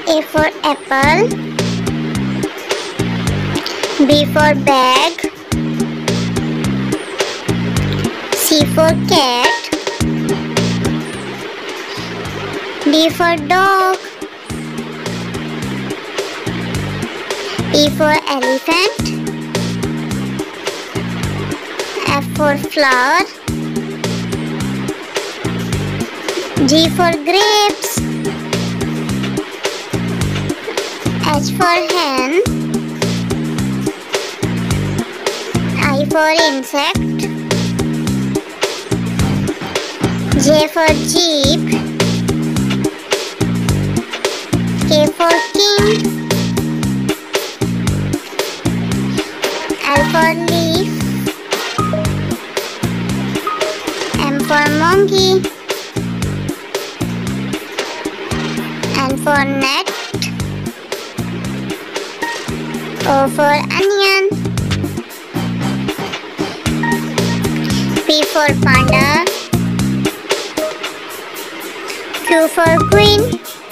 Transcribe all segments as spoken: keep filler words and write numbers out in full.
A for apple. B for bag. C for cat. D for dog. E for elephant. F for flower. G for grapes. H for hen. I for insect. J for jeep. K for king. L for leaf. M for monkey. N for net. O for onion. P for panda. Q for queen.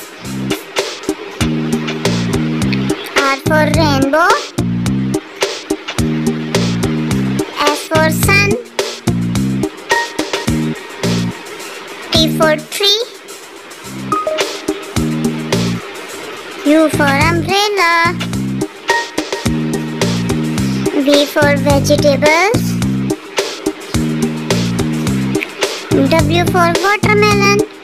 R for rainbow. S for sun. T for tree. U for umbrella. V for vegetables. W for watermelon.